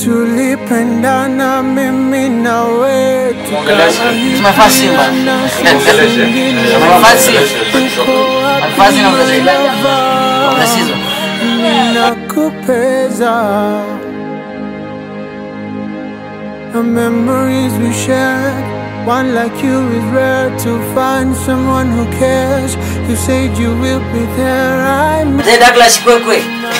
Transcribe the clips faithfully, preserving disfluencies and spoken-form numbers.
tulipendana mimi na wewe tumefasi ba tumefasi tumefasi na unasizo nakupeza. The memories we shared, one like you is rare. To find someone who cares, you said you will be there. I'm Douglas Kwekwe.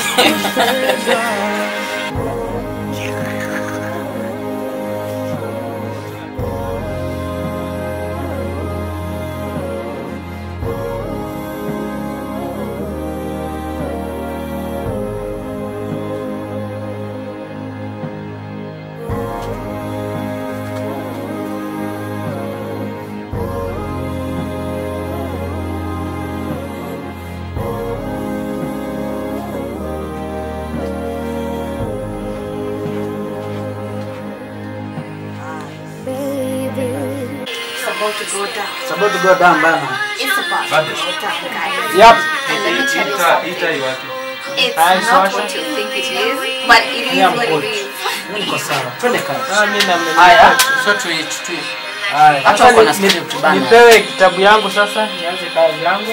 About to go down. It's about to go down, Bama. It's about to go down, guys. Yep. And let me tell you something. It's Hi, not Sasha. what you think it is, but it is what it is. Niko sawa. Twende kazi. Ah, mimi na mimi. Haya, so tuit tuit. Haya. Acha kwa na script bana. Nipewe kitabu yangu sasa, nianze kazi yangu.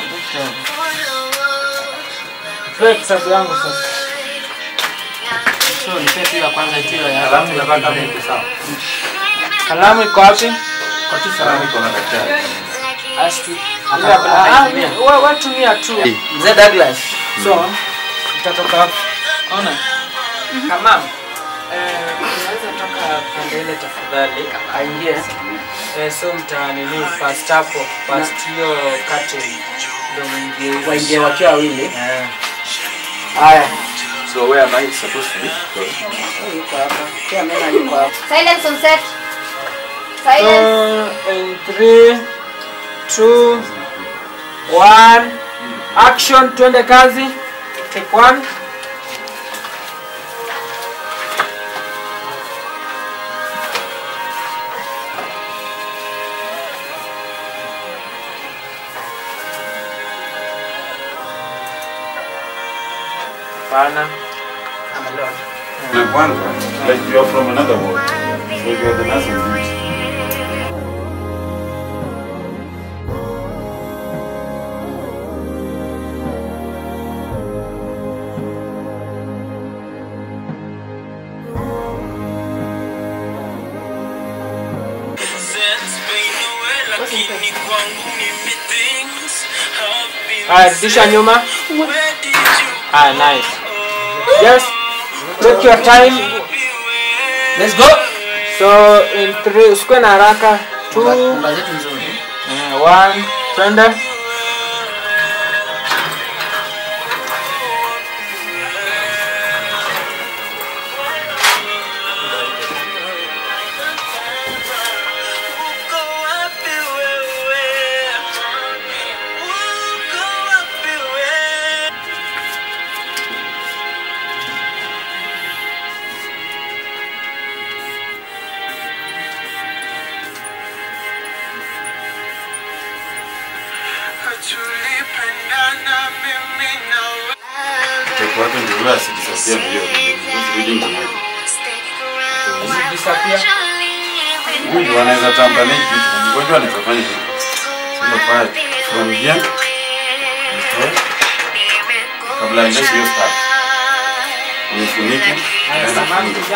Nipewe kitabu yangu sasa. So nipe tu ya kwanza tu ya Kalamu ya kwanza ni sawa. Kalamu iko wapi? kwa tu Kalamu iko na daktari. Ashti. Ah, wewe wewe tumia tu. Mzee Douglas. So, tutatoka hapo. Ona. Kama eh unaweza toka pande ile tafadhali. Aingie. Eh so mta nini past hapo, past hiyo curtain. Ndio mwingie. Waingie wakiwa wawili. Eh. Haya. So where am I supposed to be? Yuko hapa. Pia mimi yuko hapa. Silence on set. So, Silence. in three, two, one, action, twende kazi. Take one. Pana. I'm alone. Na kwanza, like you are from another world. So you are the nurse on duty. Alright, disha nyuma. Ah, nice. Yes. Take your time. Let's go. So in three, usikwe na haraka. Two, Namba zetu nzuri. uh, one, twende. Take watu ndio yule asidisappear mbio. Usirudi mbio. Disappear. Mungu anaweza tamba na kitu. Mgonjwa anaweza fanya hivyo. Sio fire from here. Okay. Kabla ndio hiyo start. Nifunike. Samani kuja.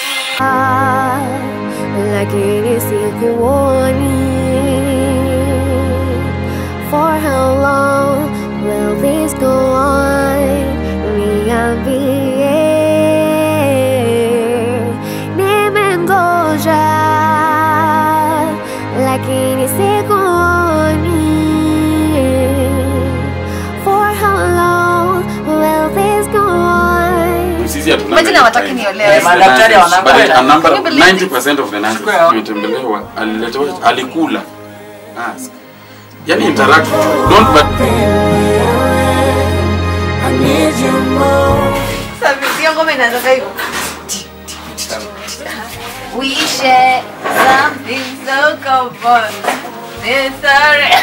Lakini sikuoni. For how long will this go on? Niambie, nimengoja, lakini sikuoni. For how long will this go on? Sisi hatuna. Imagine hawataki niolewe. Madaktari wanangoja. But a number Can you of believe ninety percent of the nurses wametembelewa, aliletewa, alikula. Ask. Yani interact. Don't but I need you more. Sabi, yung ngoma inatoka hivyo. We share something so common. It's alright.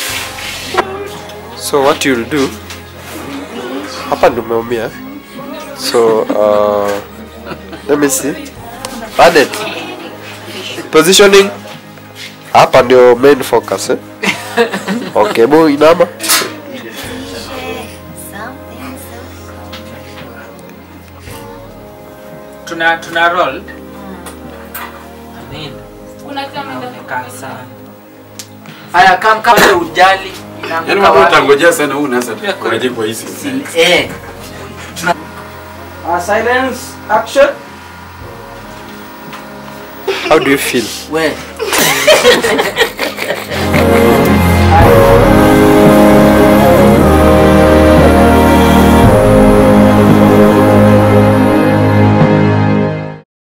So what you'll do, hapa ndo umeumia. So uh, let me see. Added. Positioning. Hapa ndio main focus eh? Okay, bo inama. Tuna tuna roll. Amen. Kuna kama Kaa sana. Aya kam kama ujali. Yaani watu watangojea sana huu nasa waje kwa hizi. Eh. Uh, silence action. How do you feel? Well.